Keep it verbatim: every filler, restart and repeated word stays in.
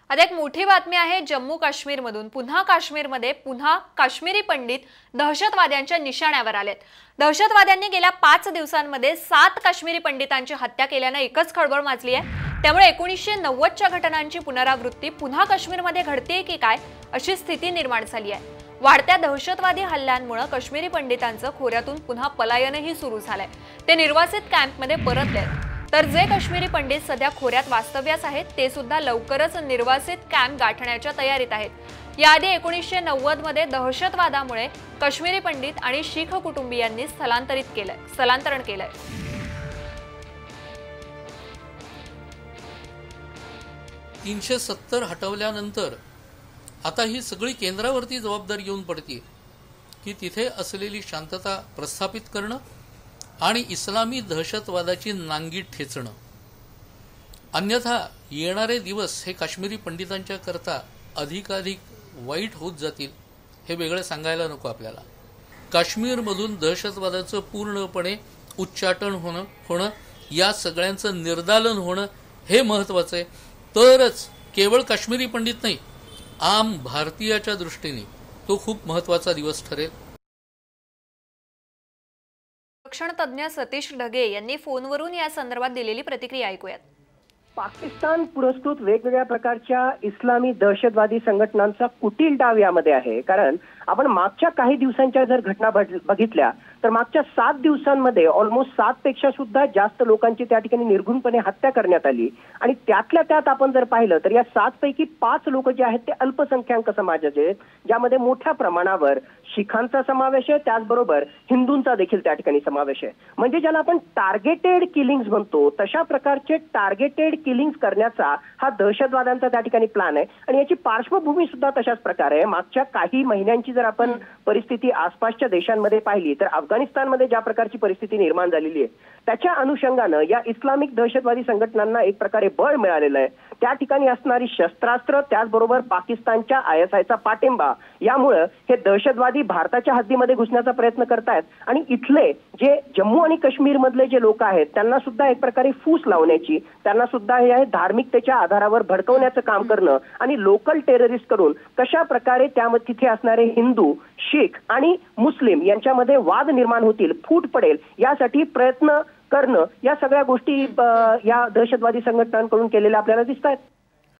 आता एक मोठी बातमी आहे जम्मू काश्मीरमधून। पुन्हा काश्मीरमध्ये पुन्हा काश्मीरी पंडित दहशतवाद्यांच्या निशाण्यावर आलेत। दहशतवाद्यांनी गेल्या पाच दिवसांमध्ये सात काश्मीरी पंडितांची हत्या केल्याने एकच खळबळ माजली आहे। त्यामुळे एकोणीसशे नव्वद च्या घटनांची पुनरावृत्ती पुन्हा काश्मीरमध्ये घडतेय की काय अशी स्थिती निर्माण झाली आहे। वाढत्या दहशतवादी हल्ल्यांमुळे काश्मीरी पंडितांचं खोऱ्यातून पुन्हा पलायनही सुरू झालंय। ते निर्वासित कॅम्पमध्ये परतलेत, तर जे काश्मीरी पंडित सध्या खोऱ्यात वास्तव्यास आहेत ते सुद्धा लवकरच निर्वासित कॅम्प गाठण्याच्या तयारीत आहेत। याआधी एकोणीसशे नव्वद मध्ये दहशतवादामुळे काश्मीरी पंडित आणि शीख कुटुंबियांनी स्थलांतरित केलंय स्थलांतरण केलंय। तीनशे सत्तर हटवल्यानंतर आता ही सगळी केंद्रावरती जबाबदारी येऊन पडते की तिथे असलेली शांतता प्रस्थापित करणं आणि इस्लामी दहशतवादाची नांगी ठेचणं। अन्यथा येणारे दिवस हे काश्मीरी पंडितांच्या करता अधिकाधिक वाईट होत जातील हे वेगळं सांगायला नको आपल्याला। काश्मीरमधून दहशतवादाचं पूर्णपणे उच्चाटन होणं होणं या सगळ्यांचं निर्दालन होणं हे महत्त्वाचं आहे। तरच केवळ काश्मीरी पंडित नाही, आम भारतीयाच्या दृष्टीने तो खूप महत्त्वाचा दिवस ठरेल। संरक्षण तज्ञ सतीश ढगे यांनी फोनवरून या संदर्भात दिलेली प्रतिक्रिया ऐकूयात। पाकिस्तान पुरस्कृत वेगवेगळ्या प्रकारच्या इस्लामी दहशतवादी संघटनांचा कुटील डाव यामध्ये आहे। कारण आपण मागच्या काही दिवसांच्या जर घटना बघितल्या तर मागच्या सात दिवसांमध्ये ऑलमोस्ट सात पेक्षा सुद्धा जास्त लोकांची त्या ठिकाणी निर्घृणपणे हत्या करण्यात आली। आणि त्यातल्या त्यात आपण जर पाहिलं तर या सात पैकी पाच लोक जे आहेत ते अल्पसंख्याक समाजाचे आहेत, ज्यामध्ये मोठ्या प्रमाणावर शिखांचा समावेश आहे, त्याचबरोबर हिंदूंचा देखील त्या ठिकाणी समावेश आहे। म्हणजे ज्याला आपण टार्गेटेड किलिंग्स म्हणतो तशा प्रकारचे टार्गेटेड किलिंग्स करण्याचा हा दहशतवाद्यांचा त्या ठिकाणी प्लॅन आहे। आणि याची पार्श्वभूमी सुद्धा तशाच प्रकारे आहे। मागच्या काही महिन्यांची जर आपण परिस्थिती आसपासच्या देशांमध्ये पाहिली तर अफगाणिस्तानमध्ये ज्या प्रकारची परिस्थिती निर्माण झालेली आहे त्याच्या अनुषंगानं या इस्लामिक दहशतवादी संघटनांना एक प्रकारे बळ मिळालेलं आहे। त्या ठिकाणी असणारी शस्त्रास्त्र, त्याचबरोबर पाकिस्तानच्या आय एस आयचा पाठिंबा यामुळे हे दहशतवादी भारताच्या हद्दीमध्ये घुसण्याचा प्रयत्न करतायत। आणि इथले जे जम्मू आणि काश्मीर मधले जे लोक आहेत त्यांना सुद्धा एक प्रकारे फूस लावण्याची, त्यांना सुद्धा हे धार्मिकतेच्या आधारावर भडकवण्याचं काम करणं आणि लोकल टेररिस्ट करून कशा प्रकारे त्यामध्ये तिथे असणारे हिंदू, शीख आणि मुस्लिम यांच्यामध्ये वाद निर्माण होतील, फूट पडेल यासाठी प्रयत्न करणं, या सगळ्या गोष्टी या दहशतवादी संघटनांकडून केलेल्या आपल्याला दिसत आहेत।